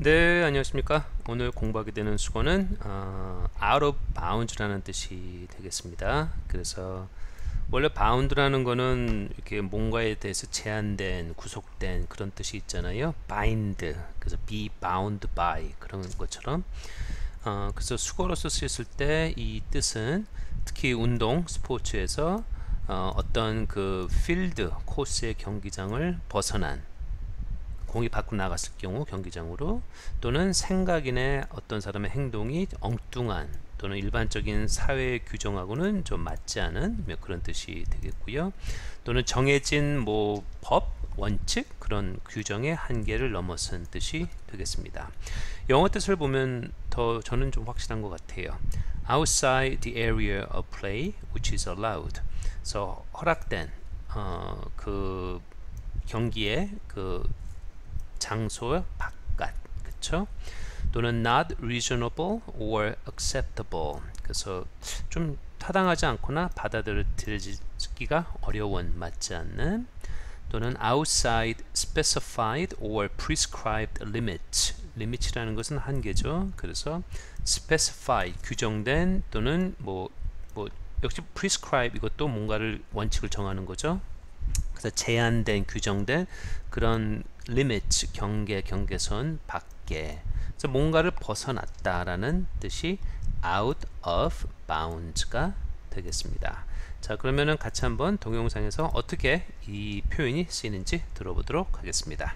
네, 안녕하십니까. 오늘 공부하게 되는 수거는 out of bounds라는 뜻이 되겠습니다. 그래서 원래 bound라는 거는 이렇게 뭔가에 대해서 제한된, 구속된 그런 뜻이 있잖아요. bind, 그래서 be bound by 그런 것처럼. 그래서 수거로서 쓰였을 때 이 뜻은 특히 운동, 스포츠에서 어떤 그 필드, 코스의 경기장을 벗어난 공이 밖으로 나갔을 경우 경기장으로, 또는 생각이나 어떤 사람의 행동이 엉뚱한 또는 일반적인 사회 규정하고는 좀 맞지 않은 그런 뜻이 되겠고요. 또는 정해진 뭐 법, 원칙, 그런 규정의 한계를 넘어선 뜻이 되겠습니다. 영어 뜻을 보면 더 저는 좀 확실한 것 같아요. Outside the area of play which is allowed. 그래서 허락된 그 경기의 그 장소 바깥, 그쵸? 또는 not reasonable or acceptable. 그래서 좀 타당하지 않거나 받아들여지기가 어려운, 맞지 않는. 또는 outside specified or prescribed limits. limit이라는 것은 한계죠. 그래서 specify, 규정된, 또는 뭐 역시 prescribe, 이것도 뭔가를 원칙을 정하는 거죠. 그래서 제한된, 규정된 그런 limits, 경계선 밖에, 그래서 뭔가를 벗어났다라는 뜻이 out of bounds가 되겠습니다. 자, 그러면은 같이 한번 동영상에서 어떻게 이 표현이 쓰이는지 들어보도록 하겠습니다.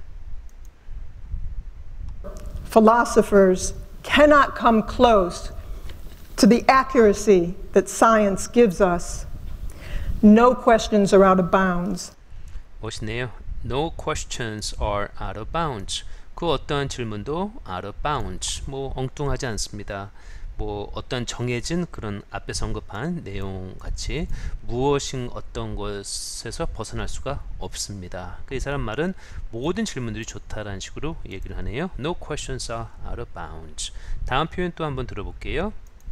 Philosophers cannot come close to the accuracy that science gives us. No questions are out of bounds. 멋있네요. No questions are out of bounds. 그 어떠한 질문도 out of bounds. 뭐 엉뚱하지 않습니다. 뭐 어떤 정해진 그런 앞에서 언급한 내용 같이 무엇인 어떤 것에서 벗어날 수가 없습니다. 이 사람 말은 모든 질문들이 좋다라는 식으로 얘기를 하네요. No questions are out of bounds. 다음 표현 또 한번 들어볼게요.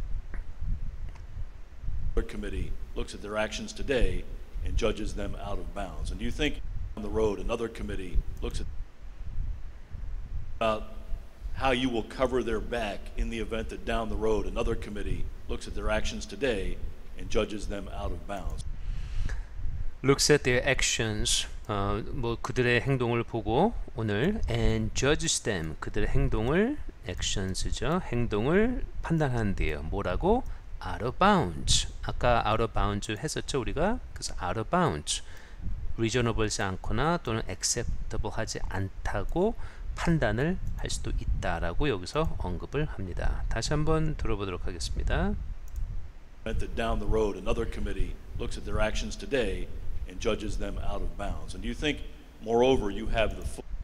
The committee looks at their actions today and judges them out of bounds. And do you think on the road another committee looks at about how you will cover their back in the event that down the road another committee looks at their actions today and judges them out of bounds? Looks at their actions, 뭐 그들의 행동을 보고 오늘 and judges them, 그들의 행동을, actions죠, 행동을 판단하는데요. 뭐라고? out of bounds. 아까 out of bounds 했었죠 우리가. 그래서 out of bounds, reasonable지 않거나 또는 acceptable 하지 않다고 판단을 할 수도 있다라고 여기서 언급을 합니다. 다시 한번 들어보도록 하겠습니다. That down the road another committee looks at their actions today and judges them out of bounds. And do you think, moreover, you have the full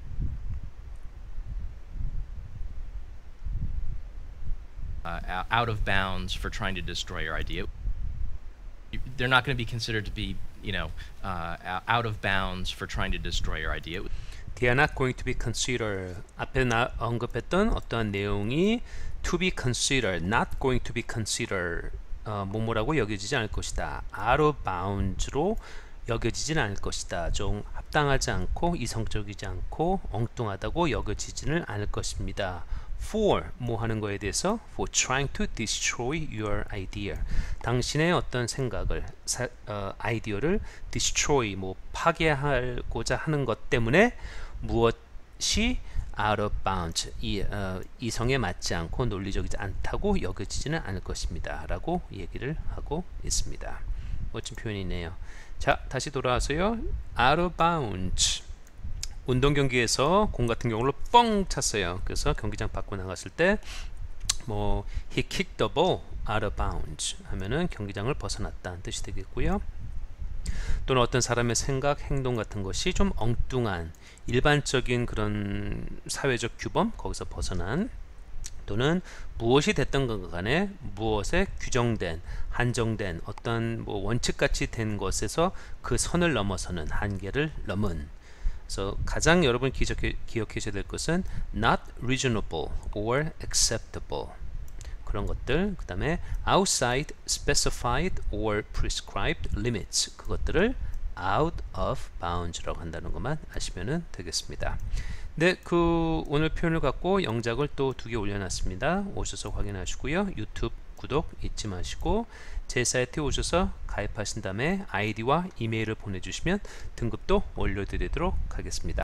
out of bounds for trying to destroy your idea? They're not going to be considered to be, out of bounds for trying to destroy your idea. They are not going to be considered. 앞에 언급했던 어떠한 내용이 to be considered, not going to be considered, 뭐뭐라고 여겨지지 않을 것이다. out of bounds로 여겨지지는 않을 것이다. 좀 합당하지 않고 이성적이지 않고 엉뚱하다고 여겨지지는 않을 것입니다. for 뭐 하는 거에 대해서 for trying to destroy your idea, 당신의 어떤 생각을 아이디어를 destroy 뭐 파괴하고자 하는 것 때문에 무엇이 out of bounds 이성에 맞지 않고 논리적이지 않다고 여겨지지는 않을 것입니다 라고 얘기를 하고 있습니다. 멋진 표현이네요. 자, 다시 돌아와서요. out of bounds, 운동 경기에서 공 같은 경우로 뻥 찼어요. 그래서 경기장 밖으로 나갔을 때 뭐 he kicked the ball out of bounds 하면은 경기장을 벗어났다는 뜻이 되겠고요. 또는 어떤 사람의 생각, 행동 같은 것이 좀 엉뚱한 일반적인 그런 사회적 규범, 거기서 벗어난, 또는 무엇이 됐던 것 간에 무엇에 규정된, 한정된 어떤 뭐 원칙같이 된 것에서 그 선을 넘어서는, 한계를 넘은. 그래서 가장 여러분 기억하셔야 될 것은 not reasonable or acceptable, 그런 것들. 그 다음에 outside specified or prescribed limits, 그것들을 out of bounds라고 한다는 것만 아시면 되겠습니다. 네, 그 오늘 표현을 갖고 영작을 또 2개 올려놨습니다. 오셔서 확인하시고요. 유튜브 구독 잊지 마시고 제 사이트에 오셔서 가입하신 다음에 아이디와 이메일을 보내주시면 등급도 올려드리도록 하겠습니다.